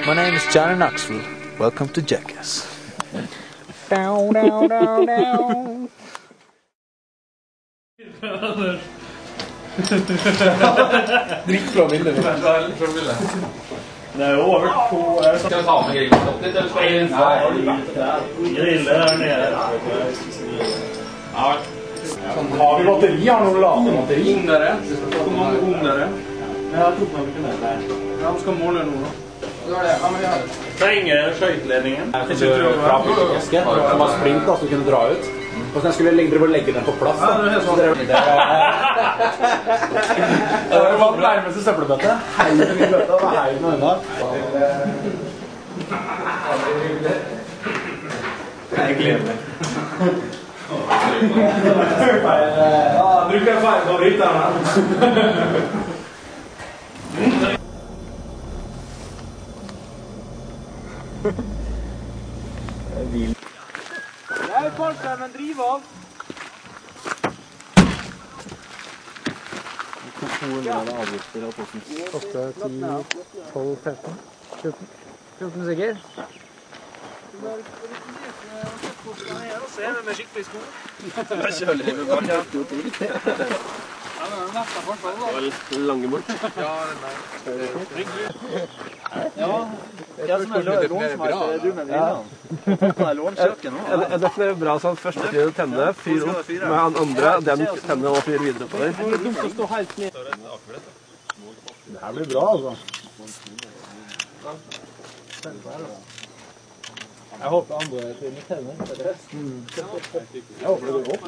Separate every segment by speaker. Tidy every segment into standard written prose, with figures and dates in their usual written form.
Speaker 1: My name is Johnny Knoxville. Welcome to Jackass.
Speaker 2: Drikk fra bildet.
Speaker 3: Det er jo over to...
Speaker 2: Skal vi ta med grillen opp litt, eller skal vi...
Speaker 3: Nei, griller der nede.
Speaker 2: Ja.
Speaker 3: Har vi batteri? Har noen lade batteri?
Speaker 2: Ungdere. Hvor mange ungdere?
Speaker 3: Jeg tok meg ikke med der.
Speaker 2: Ja, vi skal måle noe da. Du har det, ja, men vi har det.
Speaker 3: Trenger skjøytledningen.
Speaker 2: Fra byggeske, som var splint da, som kunne dra ut. Og så jeg skulle legge den på plass da. Ja, det var den nærmeste søppelbøtte. Heilen i bøtta, hva er heilen unna? Det er gledelig. Ja, bruker jeg feil favoritt her nå.
Speaker 3: Nei, Pål, driv av!
Speaker 1: 200 avgifter av posten. Kostet 10, 12, 13, 14 sikker.
Speaker 3: Se med skikkelig sko.
Speaker 1: Jeg kjøler livet bort, jeg har ikke gjort det.
Speaker 3: Det var lange bort.
Speaker 1: Ja, det er
Speaker 3: Ja, jeg som er lånsmeister, er du med bilene? Det er lånkjøkken nå.
Speaker 4: Er det bra sånn første tid å tenne, fyr opp med han andre, den tenne og fyr videre på der?
Speaker 3: Det er dumt å stå helt ned.
Speaker 2: Det her blir bra, altså. Jeg håper andre til mitt tenner. Jeg håper det går opp.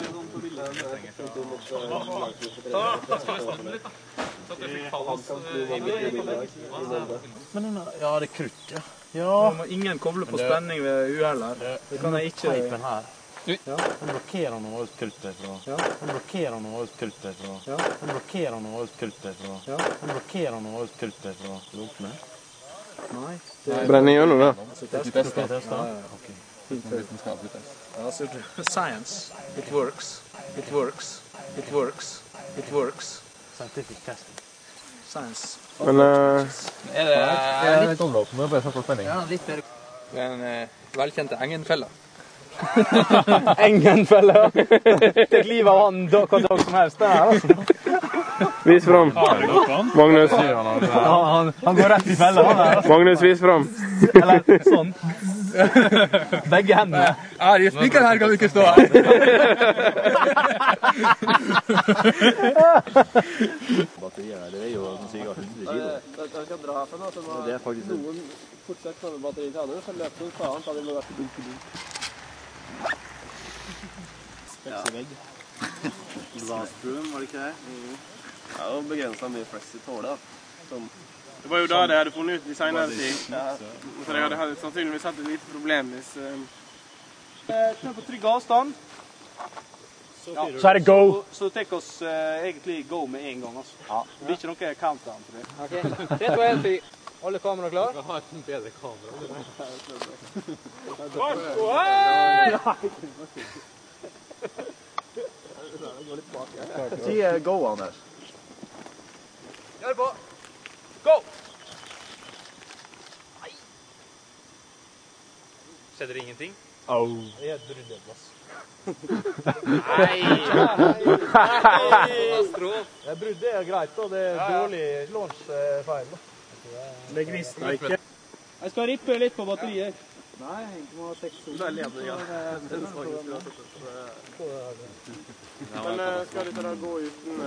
Speaker 1: Ja, det er krutt, ja.
Speaker 3: Ja, ingen kobler på spenning ved uhell her. Det kan jeg ikke...
Speaker 1: Peipen her. Den blokkerer noe ut kruttet fra. Den blokkerer noe ut kruttet fra. Den blokkerer noe ut kruttet fra. Den blokkerer noe ut kruttet fra. Lumpene.
Speaker 3: Nei.
Speaker 4: Brenner gjennom det.
Speaker 3: Science. It works. It works. It works. It works.
Speaker 1: Scientific testing.
Speaker 3: Science.
Speaker 4: Men
Speaker 2: Jeg litt overlåten med å bare snakke om spenning.
Speaker 1: Ja, litt bedre.
Speaker 5: Det er en velkjente engenfelle.
Speaker 3: Engenfelle, ja. Det livet av han hva dag som helst det her, altså.
Speaker 4: vis fram. Magnus.
Speaker 3: Han går rett i fella, han her.
Speaker 4: Magnus, vis fram.
Speaker 3: Eller sånn. Begge hendene.
Speaker 5: Ja, de spikker her kan vi ikke stå her.
Speaker 1: Batterier her, det er jo sikkert 100 kilo.
Speaker 5: Jeg skal dra for noe, så må noen fortsatt komme batteri til andre, så løper noen faen, så det må være dunk.
Speaker 1: Speksevegg. Glassbroom, var det ikke det?
Speaker 5: Det er jo begrenset mye flest i tålet, da.
Speaker 6: Det var jo da det hadde funnet ut i senere tid. Så det hadde sannsynligvis hatt et lite problem hvis... Kjør på trygg avstand.
Speaker 3: Så er det go.
Speaker 6: Så tek oss egentlig go med en gang, altså.
Speaker 3: Ja.
Speaker 6: Det blir ikke noe countdown for det.
Speaker 5: Ok, 3, 2, 1, 4. Alle kamera klar?
Speaker 1: Jeg har et bedre kamera.
Speaker 6: Fart og hei!
Speaker 2: Si go, Anders.
Speaker 5: Gjør på!
Speaker 6: Go!
Speaker 5: Skjedde det ingenting?
Speaker 3: Det er et bruddeplass.
Speaker 5: Nei!
Speaker 3: Det bruddet er greit, og det er dårlig launchfeil.
Speaker 6: Det gnisten ikke. Jeg skal rippe litt på batteriet.
Speaker 3: Nei, jeg må ha 6 år.
Speaker 6: Det er leder, ja. Men skal dette da gå uten...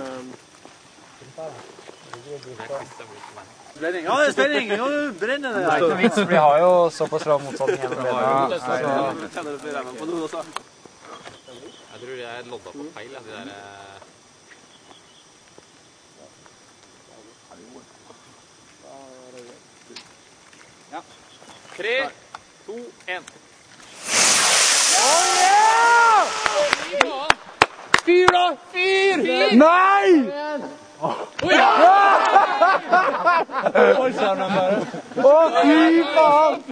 Speaker 3: Spenning. Ja, det er spenning! Ja, det brenner det.
Speaker 5: Det er ikke noe vits, for vi har jo såpass bra motsetning gjennom det.
Speaker 6: Kjenner du på reven på noe også?
Speaker 5: Jeg tror jeg lodda på feil, de der...
Speaker 6: Ja.
Speaker 5: 3, 2, 1. Fyr da! Fyr!
Speaker 3: Nei!
Speaker 5: Oi!
Speaker 3: Å, fy faen!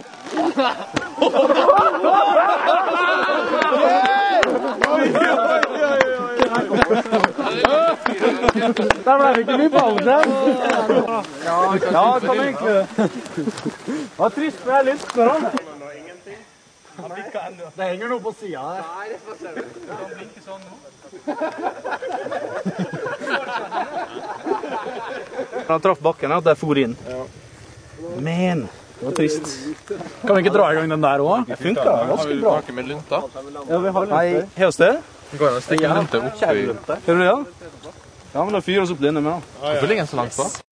Speaker 3: Oi, oi, oi, oi, oi. Der ble det ikke mye pause. Ja, kan egentlig. Det var trist, for jeg har lyst på den. Det henger noe på siden her. Nei, det får se. Han blinker sånn nå. Han traff bakken, at jeg for inn. Men, det var trist. Kan vi ikke dra i gang den der også? Det funker ganske bra. Har vi med lunta? Ja, vi har lunta. Nei, hos det?
Speaker 4: Går det å stikke lunta opp i?
Speaker 3: Gjør du det? Ja, men da fyrer oss opp linje med da.
Speaker 4: Hvorfor ligger den så langt på?